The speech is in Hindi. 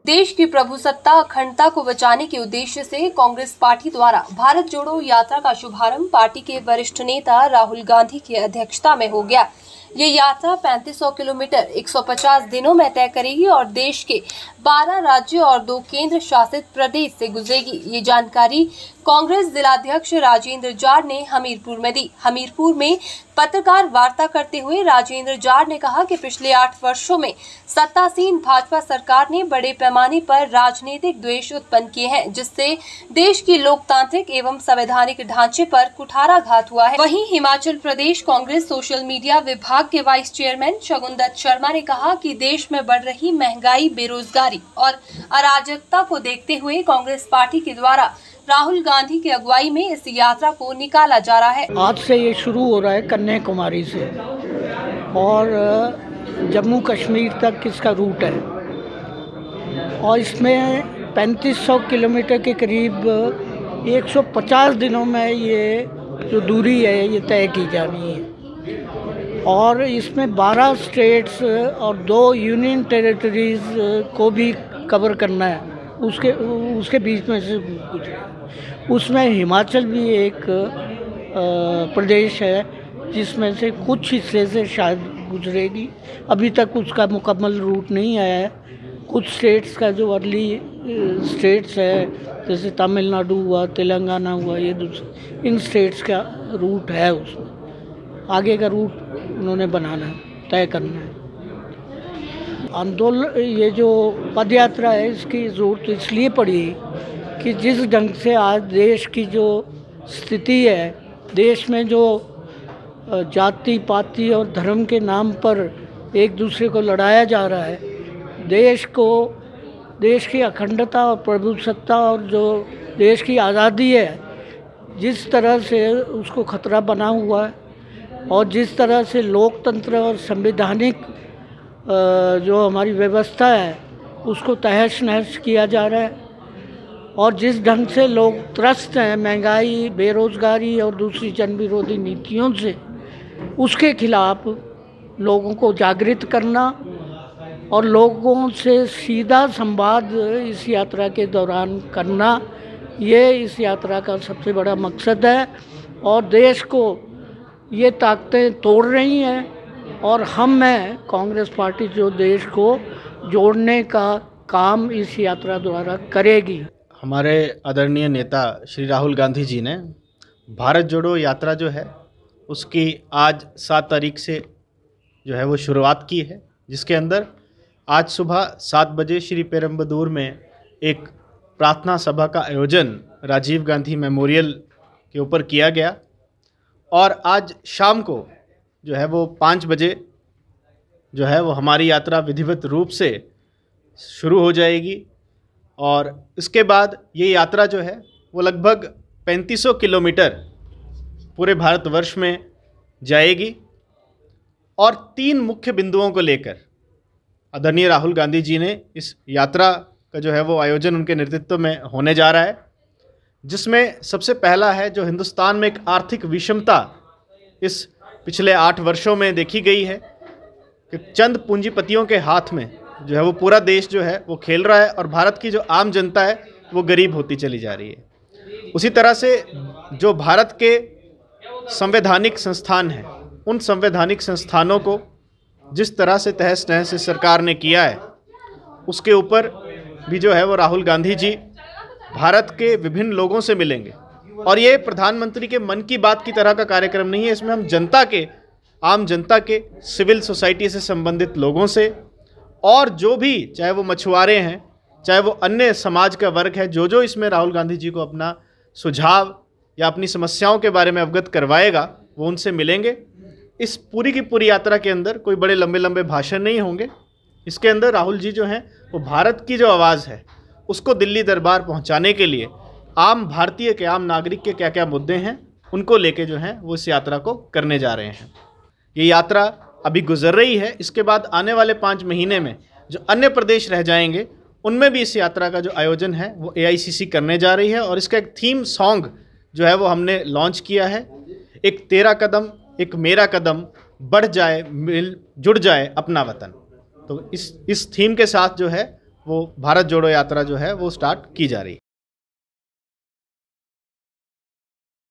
देश की प्रभुसत्ता अखंडता को बचाने के उद्देश्य से कांग्रेस पार्टी द्वारा भारत जोड़ो यात्रा का शुभारंभ पार्टी के वरिष्ठ नेता राहुल गांधी की अध्यक्षता में हो गया। ये यात्रा 3500 किलोमीटर 150 दिनों में तय करेगी और देश के 12 राज्यों और 2 केंद्र शासित प्रदेश से गुजरेगी। ये जानकारी कांग्रेस जिलाध्यक्ष राजेंद्र जाट ने हमीरपुर में दी। हमीरपुर में पत्रकार वार्ता करते हुए राजेंद्र जाट ने कहा कि पिछले 8 वर्षों में सत्तासीन भाजपा सरकार ने बड़े पैमाने पर राजनीतिक द्वेष उत्पन्न किए हैं, जिससे देश की लोकतांत्रिक एवं संवैधानिक ढांचे पर कुठाराघात हुआ है। वहीं हिमाचल प्रदेश कांग्रेस सोशल मीडिया विभाग के वाइस चेयरमैन शगुन दत्त शर्मा ने कहा कि देश में बढ़ रही महंगाई, बेरोजगारी और अराजकता को देखते हुए कांग्रेस पार्टी के द्वारा राहुल गांधी की अगुवाई में इस यात्रा को निकाला जा रहा है। आज से ये शुरू हो रहा है कन्याकुमारी से और जम्मू कश्मीर तक इसका रूट है और इसमें 3500 किलोमीटर के करीब 150 दिनों में ये जो दूरी है ये तय की जानी है और इसमें 12 स्टेट्स और 2 यूनियन टेरिटरीज को भी कवर करना है। उसके बीच में से कुछ उसमें हिमाचल भी एक प्रदेश है जिसमें से कुछ हिस्से से शायद गुजरेगी। अभी तक उसका मुकम्मल रूट नहीं आया है। कुछ स्टेट्स का जो अर्ली स्टेट्स है जैसे तमिलनाडु हुआ, तेलंगाना हुआ, ये दूसरे इन स्टेट्स का रूट है। उसमें आगे का रूट उन्होंने बनाना है, तय करना है। आंदोलन ये जो पद यात्रा है इसकी ज़रूरत इसलिए पड़ी कि जिस ढंग से आज देश की जो स्थिति है, देश में जो जाति पाति और धर्म के नाम पर एक दूसरे को लड़ाया जा रहा है, देश की अखंडता और प्रभुसत्ता और जो देश की आज़ादी है, जिस तरह से उसको खतरा बना हुआ है और जिस तरह से लोकतंत्र और संवैधानिक जो हमारी व्यवस्था है उसको तहस नहस किया जा रहा है और जिस ढंग से लोग त्रस्त हैं महंगाई, बेरोज़गारी और दूसरी जन विरोधी नीतियों से, उसके खिलाफ लोगों को जागृत करना और लोगों से सीधा संवाद इस यात्रा के दौरान करना, ये इस यात्रा का सबसे बड़ा मकसद है। और देश को ये ताकतें तोड़ रही हैं और कांग्रेस पार्टी जो देश को जोड़ने का काम इस यात्रा द्वारा करेगी। हमारे आदरणीय नेता श्री राहुल गांधी जी ने भारत जोड़ो यात्रा जो है उसकी आज 7 तारीख से जो है वो शुरुआत की है, जिसके अंदर आज सुबह 7 बजे श्री पेरम्बदूर में एक प्रार्थना सभा का आयोजन राजीव गांधी मेमोरियल के ऊपर किया गया और आज शाम को जो है वो 5 बजे जो है वो हमारी यात्रा विधिवत रूप से शुरू हो जाएगी और इसके बाद ये यात्रा जो है वो लगभग 3500 किलोमीटर पूरे भारतवर्ष में जाएगी और 3 मुख्य बिंदुओं को लेकर आदरणीय राहुल गांधी जी ने इस यात्रा का जो है वो आयोजन उनके नेतृत्व में होने जा रहा है, जिसमें सबसे पहला है जो हिंदुस्तान में एक आर्थिक विषमता इस पिछले 8 वर्षों में देखी गई है कि चंद पूंजीपतियों के हाथ में जो है वो पूरा देश जो है वो खेल रहा है और भारत की जो आम जनता है वो गरीब होती चली जा रही है। उसी तरह से जो भारत के संवैधानिक संस्थान हैं, उन संवैधानिक संस्थानों को जिस तरह से तहस नहस इस सरकार ने किया है, उसके ऊपर भी जो है वो राहुल गांधी जी भारत के विभिन्न लोगों से मिलेंगे और ये प्रधानमंत्री के मन की बात की तरह का कार्यक्रम नहीं है। इसमें हम आम जनता के, सिविल सोसाइटी से संबंधित लोगों से और जो भी, चाहे वो मछुआरे हैं, चाहे वो अन्य समाज का वर्ग है, जो इसमें राहुल गांधी जी को अपना सुझाव या अपनी समस्याओं के बारे में अवगत करवाएगा, वो उनसे मिलेंगे। इस पूरी की पूरी यात्रा के अंदर कोई बड़े लंबे लंबे भाषण नहीं होंगे। इसके अंदर राहुल जी जो हैं वो भारत की जो आवाज़ है उसको दिल्ली दरबार पहुंचाने के लिए आम भारतीय के, आम नागरिक के क्या क्या मुद्दे हैं उनको लेके जो हैं वो इस यात्रा को करने जा रहे हैं। ये यात्रा अभी गुजर रही है, इसके बाद आने वाले 5 महीने में जो अन्य प्रदेश रह जाएंगे उनमें भी इस यात्रा का जो आयोजन है वो AICC करने जा रही है और इसका एक थीम सॉन्ग जो है वो हमने लॉन्च किया है, एक तेरा कदम एक मेरा कदम, बढ़ जाए मिल जुड़ जाए अपना वतन। तो इस थीम के साथ जो है वो भारत जोड़ो यात्रा जो है वो स्टार्ट की जा रही है।